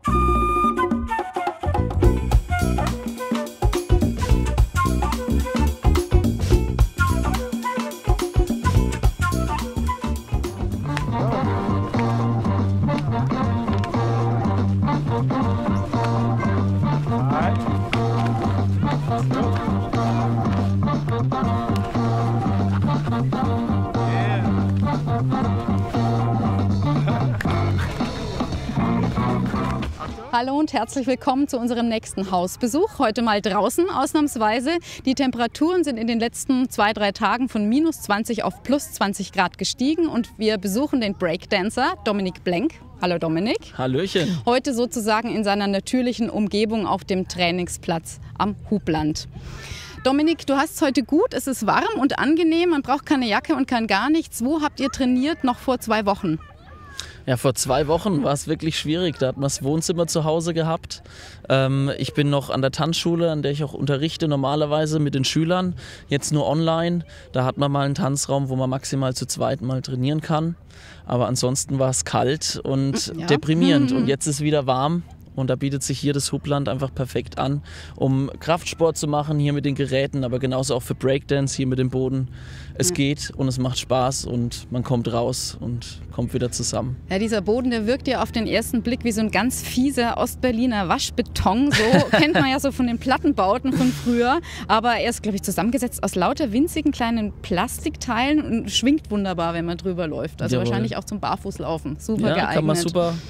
Hallo und herzlich willkommen zu unserem nächsten Hausbesuch. Heute mal draußen ausnahmsweise. Die Temperaturen sind in den letzten 2-3 Tagen von -20 auf +20 Grad gestiegen und wir besuchen den Breakdancer Dominik Blenk. Hallo Dominik. Hallöchen. Heute sozusagen in seiner natürlichen Umgebung auf dem Trainingsplatz am Hubland. Dominik, du hast es heute gut, es ist warm und angenehm, man braucht keine Jacke und kann gar nichts. Wo habt ihr trainiert noch vor 2 Wochen? Ja, vor 2 Wochen war es wirklich schwierig. Da hat man das Wohnzimmer zu Hause gehabt. Ich bin noch an der Tanzschule, an der ich auch unterrichte normalerweise mit den Schülern. Jetzt nur online. Da hat man mal einen Tanzraum, wo man maximal zu zweit mal trainieren kann. Aber ansonsten war es kalt und deprimierend. Und jetzt ist wieder warm. Und da bietet sich hier das Hubland einfach perfekt an, um Kraftsport zu machen, hier mit den Geräten, aber genauso auch für Breakdance, hier mit dem Boden. Es geht und es macht Spaß und man kommt raus und kommt wieder zusammen. Ja, dieser Boden, der wirkt ja auf den ersten Blick wie so ein ganz fieser Ostberliner Waschbeton. So kennt man ja so von den Plattenbauten von früher. Aber er ist, glaube ich, zusammengesetzt aus lauter winzigen kleinen Plastikteilen und schwingt wunderbar, wenn man drüber läuft. Also Jawohl. Wahrscheinlich auch zum Barfußlaufen. Super ja, geeignet. Kann man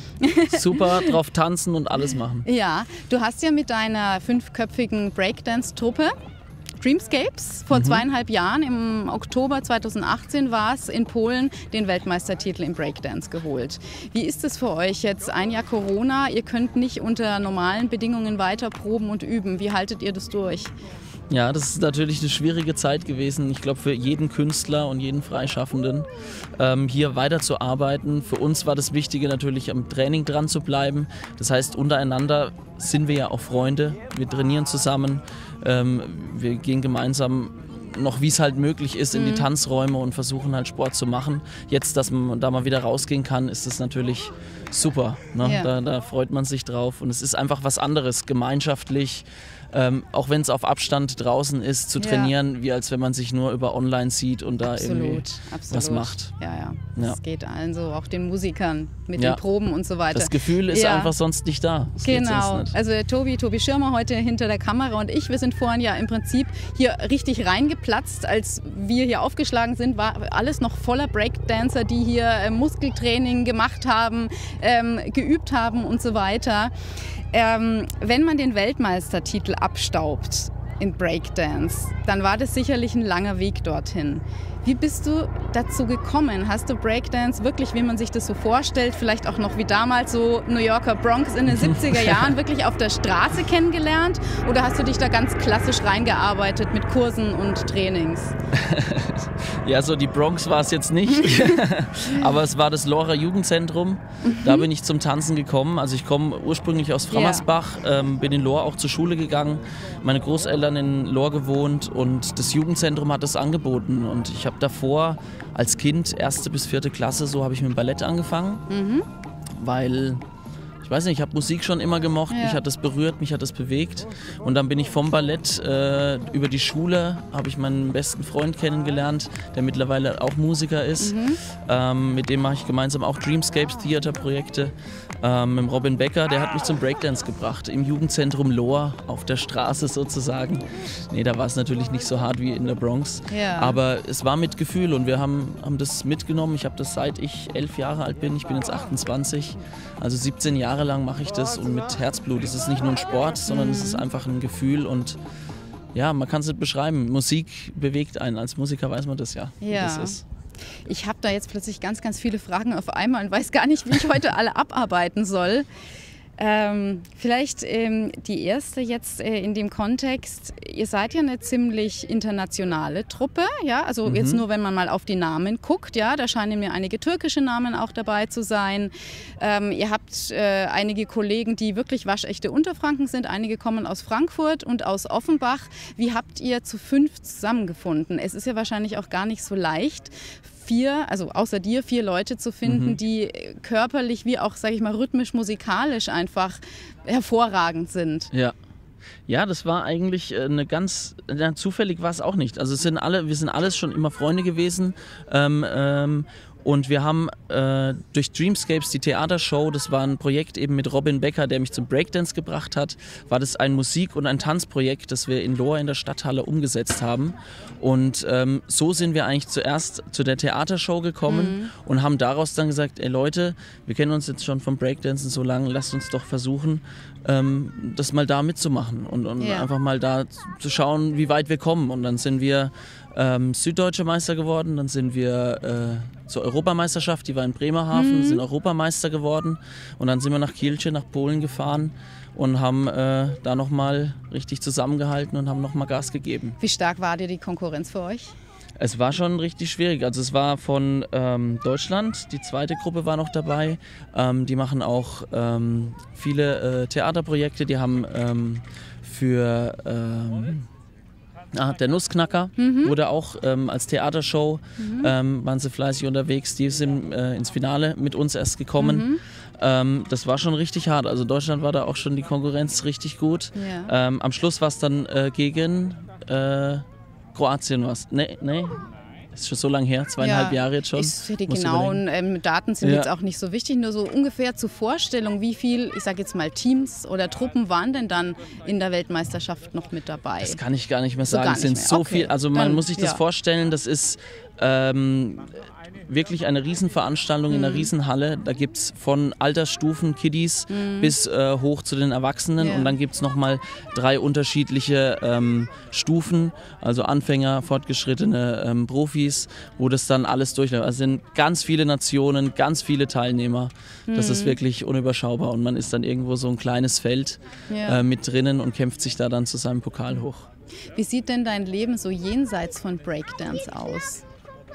super drauf tanzen und alles machen. Ja, du hast ja mit deiner 5-köpfigen Breakdance-Truppe Dreamscapes vor 2,5 Jahren, im Oktober 2018 war es, in Polen den Weltmeistertitel im Breakdance geholt. Wie ist es für euch jetzt? Ein Jahr Corona, ihr könnt nicht unter normalen Bedingungen weiter proben und üben. Wie haltet ihr das durch? Ja, das ist natürlich eine schwierige Zeit gewesen. Ich glaube, für jeden Künstler und jeden Freischaffenden hier weiterzuarbeiten. Für uns war das Wichtige natürlich, am Training dran zu bleiben. Das heißt, untereinander sind wir ja auch Freunde. Wir trainieren zusammen. Wir gehen gemeinsam noch, wie es halt möglich ist, in die Tanzräume und versuchen halt Sport zu machen. Jetzt, dass man da mal wieder rausgehen kann, ist das natürlich super. Ne? Ja. Da freut man sich drauf und es ist einfach was anderes, gemeinschaftlich. Auch wenn es auf Abstand draußen ist, zu trainieren, wie als wenn man sich nur über online sieht und da irgendwie was macht. Ja. Das geht allen so, auch den Musikern mit den Proben und so weiter. Das Gefühl ist einfach sonst nicht da. Das genau. Also Tobi Schirmer heute hinter der Kamera und ich, wir sind vorhin ja im Prinzip hier richtig reingeplatzt. Als wir hier aufgeschlagen sind, war alles noch voller Breakdancer, die hier Muskeltraining gemacht haben, geübt haben und so weiter. Wenn man den Weltmeistertitel abstaubt in Breakdance, dann war das sicherlich ein langer Weg dorthin. Wie bist du dazu gekommen? Hast du Breakdance wirklich, wie man sich das so vorstellt, vielleicht auch noch wie damals so New Yorker Bronx in den 70er Jahren wirklich auf der Straße kennengelernt? Oder hast du dich da ganz klassisch reingearbeitet mit Kursen und Trainings? Ja, so die Bronx war es jetzt nicht, aber es war das Lohrer Jugendzentrum. Da bin ich zum Tanzen gekommen. Also ich komme ursprünglich aus Frammersbach, bin in Lohr auch zur Schule gegangen, meine Großeltern in Lohr gewohnt und das Jugendzentrum hat das angeboten. Und ich habe davor als Kind, 1. bis 4. Klasse, so habe ich mit dem Ballett angefangen, weil... Ich weiß nicht, ich habe Musik schon immer gemocht, mich hat das berührt, mich hat das bewegt. Und dann bin ich vom Ballett über die Schule, habe ich meinen besten Freund kennengelernt, der mittlerweile auch Musiker ist. Mit dem mache ich gemeinsam auch Dreamscapes Theater-Projekte. Mit Robin Becker, der hat mich zum Breakdance gebracht, im Jugendzentrum Lohr, auf der Straße sozusagen. Nee, da war es natürlich nicht so hart wie in der Bronx. Ja. Aber es war mit Gefühl und wir haben das mitgenommen. Ich habe das seit ich 11 Jahre alt bin, ich bin jetzt 28, also 17 Jahre lang mache ich das und mit Herzblut. Es ist nicht nur ein Sport, sondern es ist einfach ein Gefühl und ja, man kann es nicht beschreiben. Musik bewegt einen. Als Musiker weiß man das ja, wie das ist. Ich habe da jetzt plötzlich ganz, ganz viele Fragen auf einmal und weiß gar nicht, wie ich heute alle abarbeiten soll. Vielleicht die erste jetzt in dem Kontext, ihr seid ja eine ziemlich internationale Truppe, ja, also jetzt nur wenn man mal auf die Namen guckt, ja, da scheinen mir einige türkische Namen auch dabei zu sein. Ihr habt einige Kollegen, die wirklich waschechte Unterfranken sind, einige kommen aus Frankfurt und aus Offenbach. Wie habt ihr zu 5 zusammengefunden? Es ist ja wahrscheinlich auch gar nicht so leicht, also außer dir, 4 Leute zu finden, die körperlich wie auch, sage ich mal, rhythmisch-musikalisch einfach hervorragend sind. Ja. Ja, das war eigentlich zufällig war es auch nicht. Also wir sind alles schon immer Freunde gewesen. Und wir haben durch Dreamscapes, die Theatershow, das war ein Projekt eben mit Robin Becker, der mich zum Breakdance gebracht hat, war das ein Musik- und ein Tanzprojekt, das wir in Lohr in der Stadthalle umgesetzt haben. Und so sind wir eigentlich zuerst zu der Theatershow gekommen und haben daraus dann gesagt, ey Leute, wir kennen uns jetzt schon vom Breakdancen so lange, lasst uns doch versuchen, das mal da mitzumachen und einfach mal da zu schauen, wie weit wir kommen. Und dann sind wir Süddeutscher Meister geworden, dann sind wir zur Europameisterschaft, die war in Bremerhaven, sind Europameister geworden und dann sind wir nach Kielce, nach Polen gefahren und haben da nochmal richtig zusammengehalten und haben nochmal Gas gegeben. Wie stark war dir die Konkurrenz für euch? Es war schon richtig schwierig. Also es war von Deutschland, die zweite Gruppe war noch dabei. Die machen auch viele Theaterprojekte. Die haben für der Nussknacker wurde auch als Theatershow, waren sie fleißig unterwegs. Die sind ins Finale mit uns erst gekommen. Das war schon richtig hart. Also Deutschland war da auch schon die Konkurrenz richtig gut. Ja. Am Schluss war es dann gegen Kroatien was. Nee, ist schon so lange her, 2,5 Jahre jetzt schon. Für die genauen Daten sind jetzt auch nicht so wichtig, nur so ungefähr zur Vorstellung, wie viel, ich sage jetzt mal Teams oder Truppen waren denn dann in der Weltmeisterschaft noch mit dabei? Das kann ich gar nicht mehr sagen. Es sind so viel, also man muss sich das vorstellen, das ist wirklich eine Riesenveranstaltung in einer Riesenhalle. Da gibt es von Altersstufen, Kiddies, bis hoch zu den Erwachsenen. Und dann gibt es nochmal 3 unterschiedliche Stufen, also Anfänger, Fortgeschrittene, Profis, wo das dann alles durchläuft. Also sind ganz viele Nationen, ganz viele Teilnehmer. Das ist wirklich unüberschaubar. Und man ist dann irgendwo so ein kleines Feld mit drinnen und kämpft sich da dann zu seinem Pokal hoch. Wie sieht denn dein Leben so jenseits von Breakdance aus?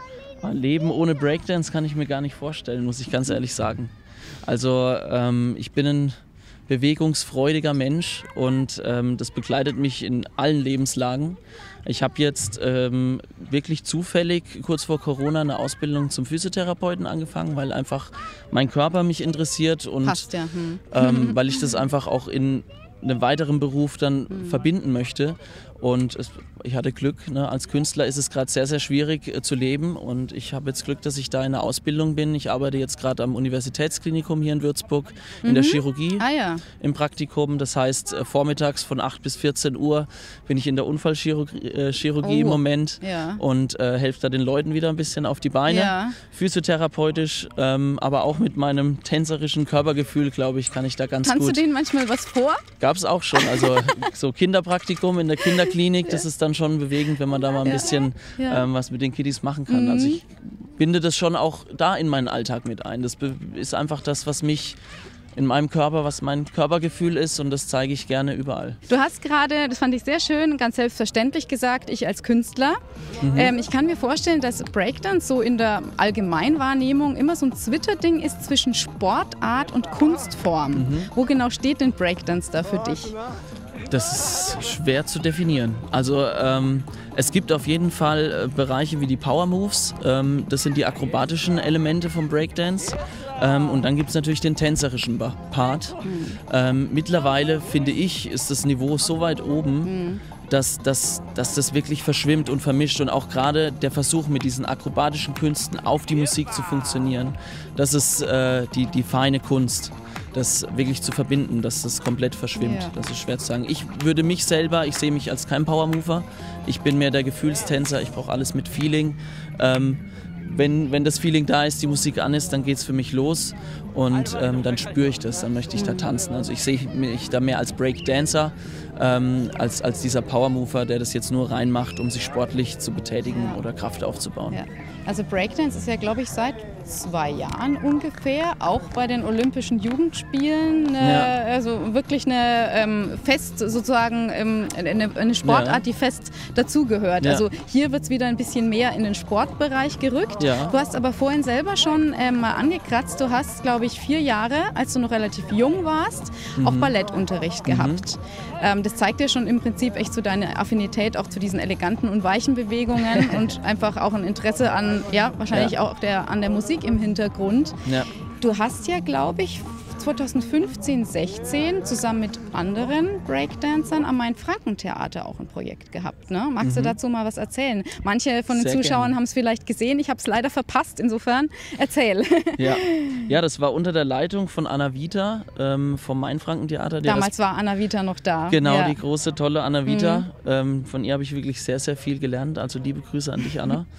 Leben ohne Breakdance kann ich mir gar nicht vorstellen, muss ich ganz ehrlich sagen. Also ich bin ein bewegungsfreudiger Mensch und das begleitet mich in allen Lebenslagen. Ich habe jetzt wirklich zufällig kurz vor Corona eine Ausbildung zum Physiotherapeuten angefangen, weil einfach mein Körper mich interessiert und passt, ja. Weil ich das einfach auch in einem weiteren Beruf dann verbinden möchte. Und ich hatte Glück, ne? Als Künstler ist es gerade sehr, sehr schwierig zu leben und ich habe jetzt Glück, dass ich da in der Ausbildung bin. Ich arbeite jetzt gerade am Universitätsklinikum hier in Würzburg in der Chirurgie im Praktikum. Das heißt, vormittags von 8 bis 14 Uhr bin ich in der Unfallchirurgie im Moment und helfe da den Leuten wieder ein bisschen auf die Beine. Ja. Physiotherapeutisch, aber auch mit meinem tänzerischen Körpergefühl, glaube ich, kann ich da ganz Kannst gut. Kannst du denen manchmal was vor? Gab es auch schon. Also so Kinderpraktikum in der Kinderklinik, das ist dann schon bewegend, wenn man da mal ein bisschen was mit den Kiddies machen kann. Also ich binde das schon auch da in meinen Alltag mit ein. Das ist einfach das, was mich in meinem Körper, was mein Körpergefühl ist und das zeige ich gerne überall. Du hast gerade, das fand ich sehr schön, ganz selbstverständlich gesagt, ich als Künstler. Ich kann mir vorstellen, dass Breakdance so in der Allgemeinwahrnehmung immer so ein Zwitterding ist zwischen Sportart und Kunstform. Wo genau steht denn Breakdance da für dich? Das ist schwer zu definieren. Also es gibt auf jeden Fall Bereiche wie die Power Moves. Das sind die akrobatischen Elemente vom Breakdance. Und dann gibt es natürlich den tänzerischen Part. Mittlerweile, finde ich, ist das Niveau so weit oben, dass das wirklich verschwimmt und vermischt. Und auch gerade der Versuch, mit diesen akrobatischen Künsten auf die Musik zu funktionieren, das ist die feine Kunst. Das wirklich zu verbinden, dass das komplett verschwimmt. Ja. Das ist schwer zu sagen. Ich sehe mich als kein Powermover. Ich bin mehr der Gefühlstänzer. Ich brauche alles mit Feeling. Wenn das Feeling da ist, die Musik an ist, dann geht es für mich los und dann spüre ich das, dann möchte ich da tanzen. Also ich sehe mich da mehr als Breakdancer, als dieser Powermover, der das jetzt nur reinmacht, um sich sportlich zu betätigen oder Kraft aufzubauen. Ja. Also Breakdance ist ja, glaube ich, seit 2 Jahren ungefähr, auch bei den Olympischen Jugendspielen, also wirklich eine fest sozusagen eine Sportart, die fest dazugehört. Ja. Also hier wird es wieder ein bisschen mehr in den Sportbereich gerückt. Ja. Du hast aber vorhin selber schon mal angekratzt, du hast, glaube ich, 4 Jahre, als du noch relativ jung warst, auch Ballettunterricht gehabt. Das zeigt dir schon im Prinzip echt so deine Affinität auch zu diesen eleganten und weichen Bewegungen und einfach auch ein Interesse an dann wahrscheinlich auch an der Musik im Hintergrund. Ja. Du hast ja, glaube ich, 2015, 16 zusammen mit anderen Breakdancern am Main-Franken-Theater auch ein Projekt gehabt. Ne? Magst du dazu mal was erzählen? Manche von den Zuschauern haben es vielleicht gesehen, ich habe es leider verpasst, insofern erzähl. Ja, das war unter der Leitung von Anna Vita vom Main-Franken-Theater. Damals war Anna Vita noch da. Genau, die große, tolle Anna Vita. Von ihr habe ich wirklich sehr, sehr viel gelernt. Also liebe Grüße an dich, Anna.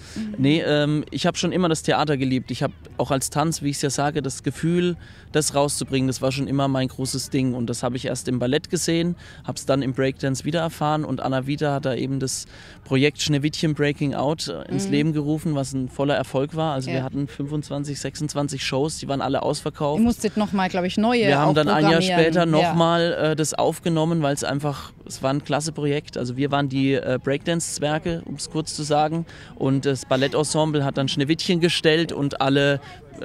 Ich habe schon immer das Theater geliebt. Ich habe auch als Tanz, wie ich es ja sage, das Gefühl, das rauszubringen, das war schon immer mein großes Ding. Und das habe ich erst im Ballett gesehen, habe es dann im Breakdance wieder erfahren. Und Anna Vita hat da eben das Projekt Schneewittchen Breaking Out ins Leben gerufen, was ein voller Erfolg war. Also wir hatten 25, 26 Shows, die waren alle ausverkauft. Ihr musstet nochmal, glaube ich, neue Wir haben dann ein Jahr später nochmal ja. das aufgenommen, weil es war ein klasse Projekt. Also wir waren die Breakdance-Zwerge, um es kurz zu sagen. Und das Ballettensemble hat dann Schneewittchen gestellt und alle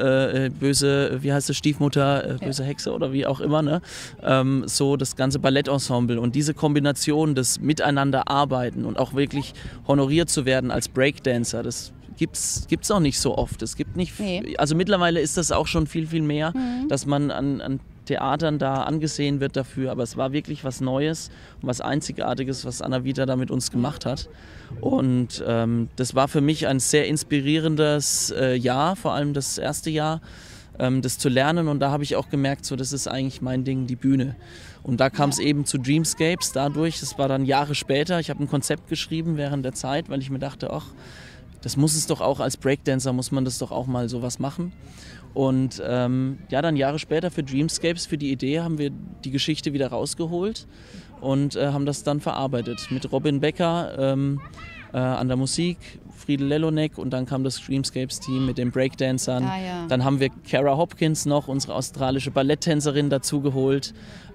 böse, wie heißt das, Stiefmutter, böse Hexe oder wie auch immer, ne? So das ganze Ballettensemble und diese Kombination des Miteinanderarbeiten und auch wirklich honoriert zu werden als Breakdancer, das gibt's auch nicht so oft. Es gibt nicht, also mittlerweile ist das auch schon viel, viel mehr, dass man an Theatern da angesehen wird dafür, aber es war wirklich was Neues und was Einzigartiges, was Anna Vita da mit uns gemacht hat. Und das war für mich ein sehr inspirierendes Jahr, vor allem das erste Jahr, das zu lernen. Und da habe ich auch gemerkt, so, das ist eigentlich mein Ding, die Bühne. Und da kam es eben zu Dreamscapes dadurch, das war dann Jahre später. Ich habe ein Konzept geschrieben während der Zeit, weil ich mir dachte, ach, das muss es doch auch als Breakdancer, muss man das doch auch mal sowas machen. Und dann Jahre später für Dreamscapes, für die Idee, haben wir die Geschichte wieder rausgeholt und haben das dann verarbeitet. Mit Robin Becker an der Musik, Friedel Lelonek und dann kam das Dreamscapes-Team mit den Breakdancern. Dann haben wir Cara Hopkins noch, unsere australische Balletttänzerin, dazugeholt,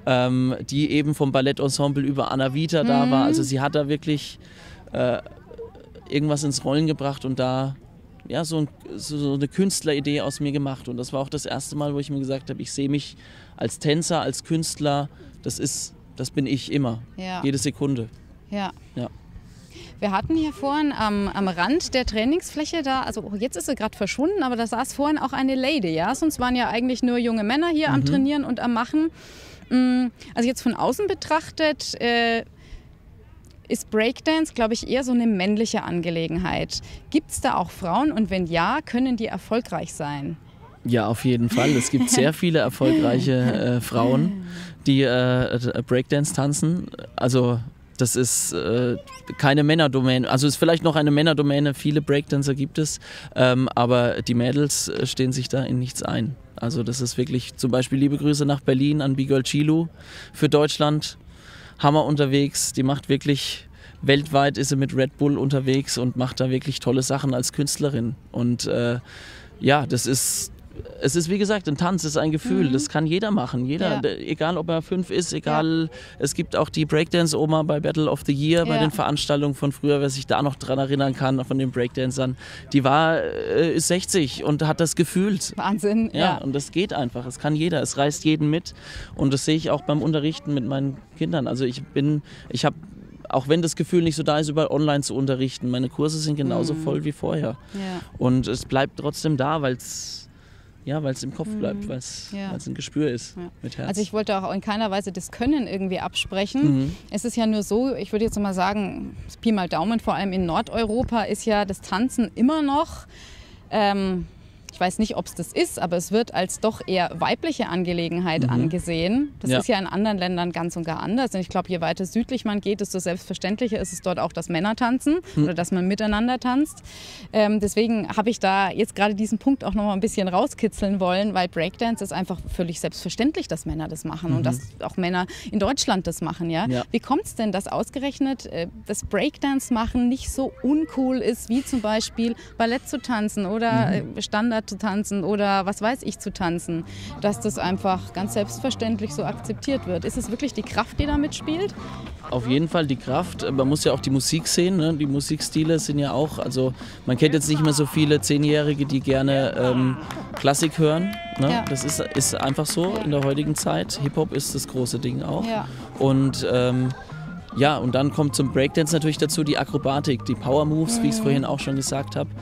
die eben vom Ballettensemble über Anna Vita da war. Also sie hat da wirklich irgendwas ins Rollen gebracht und da so eine Künstleridee aus mir gemacht. Und das war auch das erste Mal, wo ich mir gesagt habe, ich sehe mich als Tänzer, als Künstler, das bin ich immer, jede Sekunde. Ja. Wir hatten hier vorhin am Rand der Trainingsfläche da, also jetzt ist sie gerade verschwunden, aber da saß vorhin auch eine Lady, ja? Sonst waren ja eigentlich nur junge Männer hier am Trainieren und am Machen. Also jetzt von außen betrachtet ist Breakdance, glaube ich, eher so eine männliche Angelegenheit. Gibt es da auch Frauen und wenn ja, können die erfolgreich sein? Ja, auf jeden Fall. Es gibt sehr viele erfolgreiche Frauen, die Breakdance tanzen. Also das ist keine Männerdomäne. Also es ist vielleicht noch eine Männerdomäne, viele Breakdancer gibt es, aber die Mädels stehen sich da in nichts ein. Also das ist wirklich, zum Beispiel liebe Grüße nach Berlin an Bigirl Chilu für Deutschland. Hammer unterwegs, die macht wirklich, weltweit ist sie mit Red Bull unterwegs und macht da wirklich tolle Sachen als Künstlerin. Und es ist wie gesagt, ein Tanz ist ein Gefühl, das kann jeder machen, egal ob er 5 ist, es gibt auch die Breakdance-Oma bei Battle of the Year, bei den Veranstaltungen von früher, wer sich da noch dran erinnern kann, von den Breakdancern, die ist 60 und hat das gefühlt. Wahnsinn, ja. Und das geht einfach, es kann jeder, es reißt jeden mit und das sehe ich auch beim Unterrichten mit meinen Kindern. Also ich habe, auch wenn das Gefühl nicht so da ist, über online zu unterrichten, meine Kurse sind genauso voll wie vorher. Ja. Und es bleibt trotzdem da, weil es im Kopf bleibt, weil es ein Gespür ist mit Herz. Also ich wollte auch in keiner Weise das Können irgendwie absprechen. Es ist ja nur so, ich würde jetzt mal sagen, Pi mal Daumen, vor allem in Nordeuropa ist ja das Tanzen immer noch, ich weiß nicht, ob es das ist, aber es wird als doch eher weibliche Angelegenheit angesehen. Das ist ja in anderen Ländern ganz und gar anders. Und ich glaube, je weiter südlich man geht, desto selbstverständlicher ist es dort auch, dass Männer tanzen oder dass man miteinander tanzt. Deswegen habe ich da jetzt gerade diesen Punkt auch noch mal ein bisschen rauskitzeln wollen, weil Breakdance ist einfach völlig selbstverständlich, dass Männer das machen und dass auch Männer in Deutschland das machen. Ja? Wie kommt es denn, dass ausgerechnet das Breakdance machen nicht so uncool ist, wie zum Beispiel Ballett zu tanzen oder Standard zu tanzen oder was weiß ich zu tanzen, dass das einfach ganz selbstverständlich so akzeptiert wird. Ist es wirklich die Kraft, die da mitspielt? Auf jeden Fall die Kraft. Man muss ja auch die Musik sehen. Ne? Die Musikstile sind ja auch, also man kennt jetzt nicht mehr so viele 10-Jährige, die gerne Klassik hören. Ne? Ja. Das ist einfach so in der heutigen Zeit. Hip-Hop ist das große Ding auch. Ja. Und Ja, und dann kommt zum Breakdance natürlich dazu die Akrobatik, die Power Moves, wie ich es vorhin auch schon gesagt habe.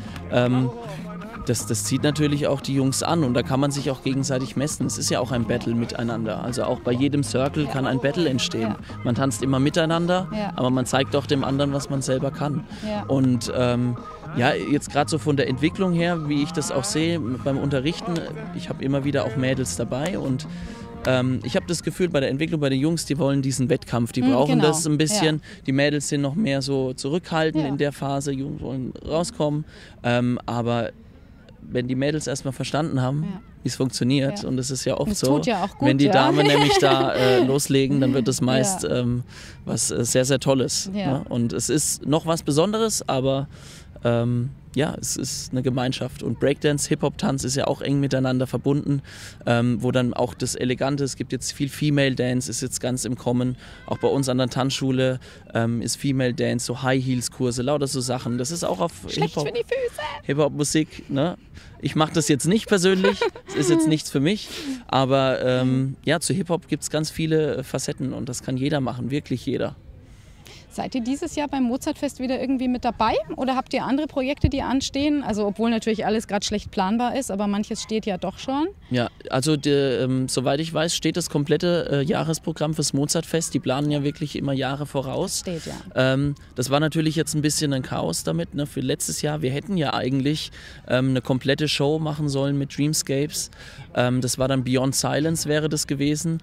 Das zieht natürlich auch die Jungs an und da kann man sich auch gegenseitig messen. Es ist ja auch ein Battle miteinander. Also auch bei jedem Circle kann ein Battle entstehen. Man tanzt immer miteinander, aber man zeigt auch dem anderen, was man selber kann. Und ja, jetzt gerade so von der Entwicklung her, wie ich das auch sehe beim Unterrichten, ich habe immer wieder auch Mädels dabei und ich habe das Gefühl, bei der Entwicklung bei den Jungs, die wollen diesen Wettkampf, die brauchen das ein bisschen. Die Mädels sind noch mehr so zurückhaltend in der Phase, Jungs wollen rauskommen, aber wenn die Mädels erstmal verstanden haben, wie es funktioniert, und das ist ja oft so, ja auch gut, wenn die Damen nämlich da loslegen, dann wird es meist was sehr, sehr Tolles. Ne? Und es ist noch was Besonderes, aber ja, es ist eine Gemeinschaft und Breakdance, Hip-Hop-Tanz ist ja auch eng miteinander verbunden, wo dann auch das Elegante, es gibt jetzt viel Female Dance, ist jetzt ganz im Kommen, auch bei uns an der Tanzschule ist Female Dance, so High-Heels-Kurse, lauter so Sachen, das ist auch auf Hip-Hop-Musik, ne? Ich mache das jetzt nicht persönlich, es ist jetzt nichts für mich, aber ja, zu Hip-Hop gibt es ganz viele Facetten und das kann jeder machen, wirklich jeder. Seid ihr dieses Jahr beim Mozartfest wieder irgendwie mit dabei oder habt ihr andere Projekte, die anstehen? Also obwohl natürlich alles gerade schlecht planbar ist, aber manches steht ja doch schon. Ja, also soweit ich weiß, steht das komplette Jahresprogramm fürs Mozartfest. Die planen ja wirklich immer Jahre voraus. Das steht, ja. Das war natürlich jetzt ein bisschen ein Chaos damit, ne, für letztes Jahr. Wir hätten ja eigentlich eine komplette Show machen sollen mit Dreamscapes. Das war dann Beyond Silence wäre das gewesen.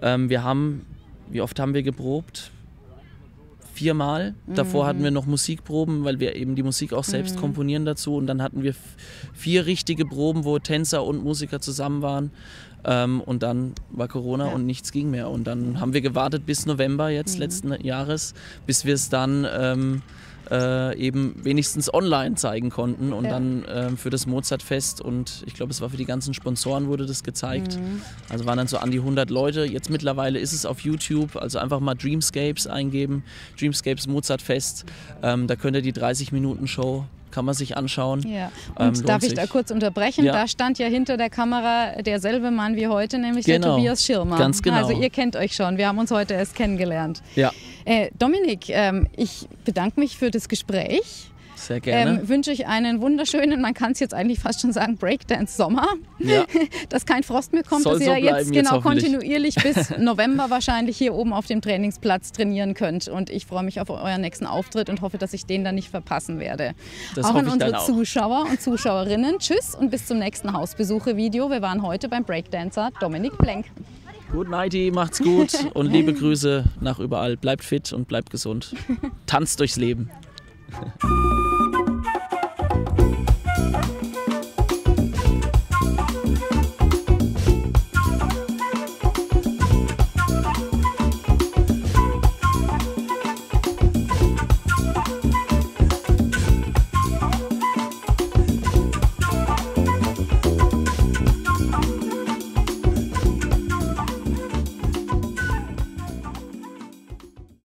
Wie oft haben wir geprobt? 4-mal. Davor hatten wir noch Musikproben, weil wir eben die Musik auch selbst komponieren dazu. Und dann hatten wir 4 richtige Proben, wo Tänzer und Musiker zusammen waren. Und dann war Corona und nichts ging mehr. Und dann haben wir gewartet bis November jetzt letzten Jahres, bis wir es dann eben wenigstens online zeigen konnten und dann für das Mozartfest und ich glaube, es war für die ganzen Sponsoren wurde das gezeigt. Also waren dann so an die 100 Leute. Jetzt mittlerweile ist es auf YouTube, also einfach mal Dreamscapes eingeben, Dreamscapes Mozartfest. Da könnt ihr die 30-Minuten-Show kann man sich anschauen. Ja. Und darf ich da kurz unterbrechen? Ja. Da stand ja hinter der Kamera derselbe Mann wie heute, nämlich der Tobias Schirmer. Ganz genau. Also ihr kennt euch schon, wir haben uns heute erst kennengelernt. Ja. Dominik, ich bedanke mich für das Gespräch. Sehr gerne. Wünsche ich einen wunderschönen, man kann es jetzt eigentlich fast schon sagen, Breakdance-Sommer. Ja. Dass kein Frost mehr kommt, dass ihr jetzt genau kontinuierlich bis November wahrscheinlich hier oben auf dem Trainingsplatz trainieren könnt. Und ich freue mich auf euren nächsten Auftritt und hoffe, dass ich den dann nicht verpassen werde. Das auch an unsere Zuschauer und Zuschauerinnen. Tschüss und bis zum nächsten Hausbesuche-Video. Wir waren heute beim Breakdancer Dominik Blenk. Gut, Nighty, macht's gut und liebe Grüße nach überall. Bleibt fit und bleibt gesund. Tanzt durchs Leben.